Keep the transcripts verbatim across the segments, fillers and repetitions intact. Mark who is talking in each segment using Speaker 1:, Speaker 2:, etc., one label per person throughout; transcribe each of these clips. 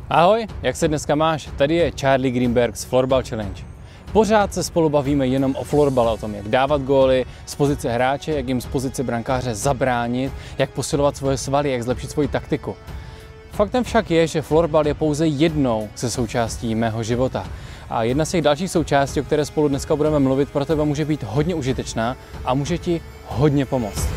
Speaker 1: Ahoj, jak se dneska máš? Tady je Charlie Greenberg z Florbal Challenge. Pořád se spolu bavíme jenom o florbale, o tom, jak dávat góly z pozice hráče, jak jim z pozice brankáře zabránit, jak posilovat svoje svaly, jak zlepšit svoji taktiku. Faktem však je, že florbal je pouze jednou ze součástí mého života. A jedna z těch dalších součástí, o které spolu dneska budeme mluvit, pro tebe může být hodně užitečná a může ti hodně pomoct.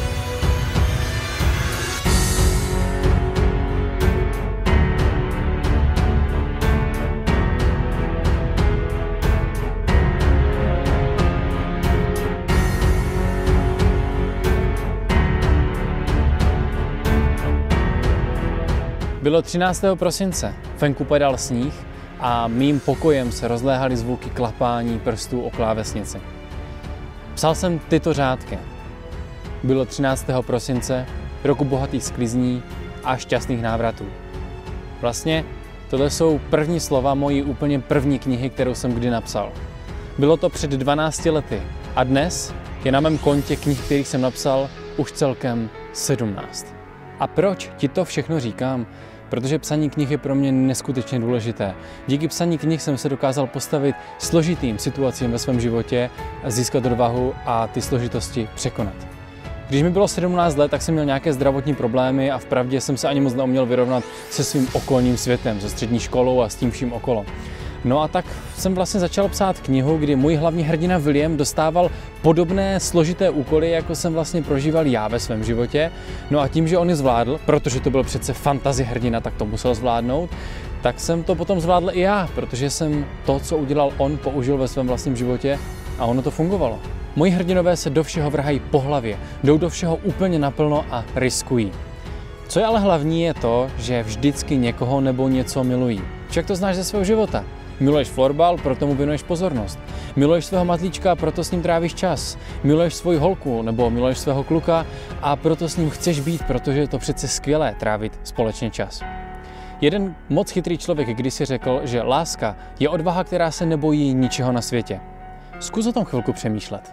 Speaker 1: Bylo třináctého prosince, venku padal sníh a mým pokojem se rozléhaly zvuky klapání prstů o klávesnici. Psal jsem tyto řádky. Bylo třináctého prosince, roku bohatých sklizní a šťastných návratů. Vlastně tohle jsou první slova mojí úplně první knihy, kterou jsem kdy napsal. Bylo to před dvanácti lety a dnes je na mém kontě knih, kterých jsem napsal, už celkem sedmnáct. A proč ti to všechno říkám? Protože psaní knih je pro mě neskutečně důležité. Díky psaní knih jsem se dokázal postavit složitým situacím ve svém životě, získat odvahu a ty složitosti překonat. Když mi bylo sedmnáct let, tak jsem měl nějaké zdravotní problémy a vpravdě jsem se ani moc neuměl vyrovnat se svým okolním světem, se střední školou a s tím vším okolo. No a tak jsem vlastně začal psát knihu, kdy můj hlavní hrdina William dostával podobné složité úkoly, jako jsem vlastně prožíval já ve svém životě. No a tím, že on je zvládl, protože to byl přece fantasy hrdina, tak to musel zvládnout, tak jsem to potom zvládl i já, protože jsem to, co udělal on, použil ve svém vlastním životě a ono to fungovalo. Moji hrdinové se do všeho vrhají po hlavě, jdou do všeho úplně naplno a riskují. Co je ale hlavní, je to, že vždycky někoho nebo něco milují. Však to znáš ze svého života. Miluješ florbal, proto mu věnuješ pozornost. Miluješ svého matlíčka, proto s ním trávíš čas. Miluješ svoji holku nebo miluješ svého kluka a proto s ním chceš být, protože je to přece skvělé trávit společně čas. Jeden moc chytrý člověk kdysi řekl, že láska je odvaha, která se nebojí ničeho na světě. Zkus o tom chvilku přemýšlet.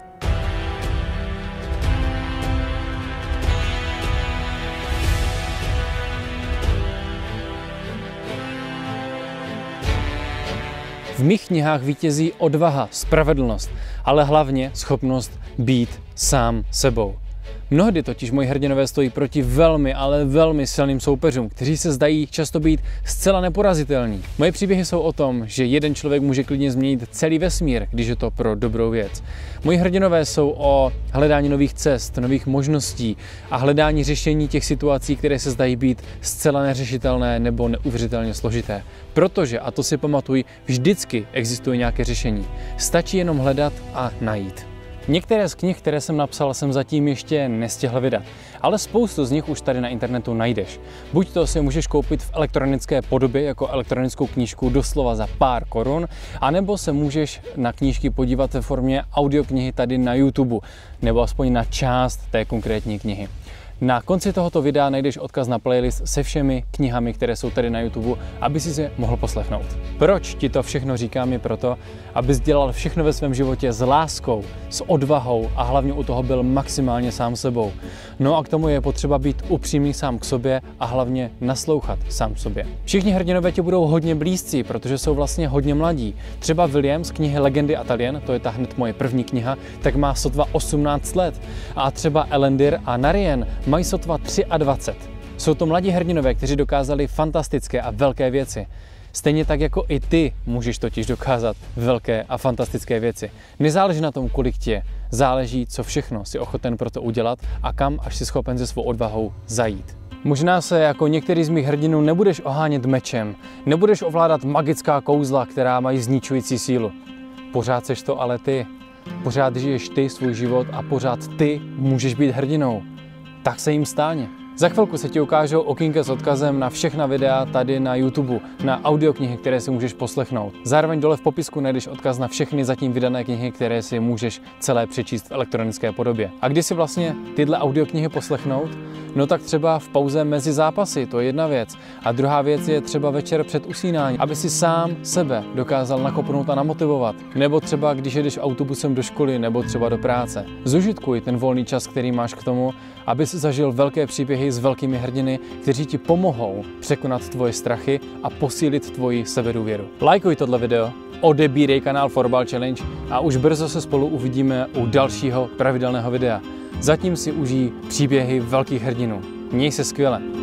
Speaker 1: V mých knihách vítězí odvaha, spravedlnost, ale hlavně schopnost být sám sebou. Mnohdy totiž moji hrdinové stojí proti velmi, ale velmi silným soupeřům, kteří se zdají často být zcela neporazitelní. Moje příběhy jsou o tom, že jeden člověk může klidně změnit celý vesmír, když je to pro dobrou věc. Moji hrdinové jsou o hledání nových cest, nových možností a hledání řešení těch situací, které se zdají být zcela neřešitelné nebo neuvěřitelně složité. Protože, a to si pamatuj, vždycky existuje nějaké řešení. Stačí jenom hledat a najít. Některé z knih, které jsem napsal, jsem zatím ještě nestihl vydat, ale spoustu z nich už tady na internetu najdeš. Buď to si můžeš koupit v elektronické podobě jako elektronickou knížku doslova za pár korun, anebo se můžeš na knížky podívat ve formě audioknihy tady na YouTube, nebo aspoň na část té konkrétní knihy. Na konci tohoto videa najdeš odkaz na playlist se všemi knihami, které jsou tady na YouTube, aby si je mohl poslechnout. Proč ti to všechno říkám, je proto, abys dělal všechno ve svém životě s láskou, s odvahou a hlavně u toho byl maximálně sám sebou. No a k tomu je potřeba být upřímný sám k sobě a hlavně naslouchat sám sobě. Všichni hrdinové ti budou hodně blízcí, protože jsou vlastně hodně mladí. Třeba William z knihy Legendy a Talien, to je ta hned moje první kniha, tak má sotva osmnáct let. A třeba Elendil a Narien mají sotva dvacet tři. Jsou to mladí hrdinové, kteří dokázali fantastické a velké věci. Stejně tak jako i ty můžeš totiž dokázat velké a fantastické věci. Nezáleží na tom, kolik tě, záleží, co všechno si ochoten pro to udělat a kam až si schopen se svou odvahou zajít. Možná se jako některý z mých hrdinů nebudeš ohánět mečem, nebudeš ovládat magická kouzla, která mají zničující sílu. Pořád seš to ale ty. Pořád žiješ ty svůj život a pořád ty můžeš být hrdinou. Tak se jim stáň. Za chvilku se ti ukážou okýnka s odkazem na všechna videa tady na YouTube, na audioknihy, které si můžeš poslechnout. Zároveň dole v popisku najdeš odkaz na všechny zatím vydané knihy, které si můžeš celé přečíst v elektronické podobě. A kdy si vlastně tyhle audioknihy poslechnout? No tak třeba v pauze mezi zápasy, to je jedna věc. A druhá věc je třeba večer před usínáním, aby si sám sebe dokázal nakopnout a namotivovat. Nebo třeba když jedeš autobusem do školy nebo třeba do práce. Zužitkuj ten volný čas, který máš k tomu, abys zažil velké příběhy s velkými hrdiny, kteří ti pomohou překonat tvoje strachy a posílit tvoji sebedůvěru. Lajkuj tohle video, odebírej kanál Florbal Challenge a už brzo se spolu uvidíme u dalšího pravidelného videa. Zatím si užij příběhy velkých hrdinů. Měj se skvěle.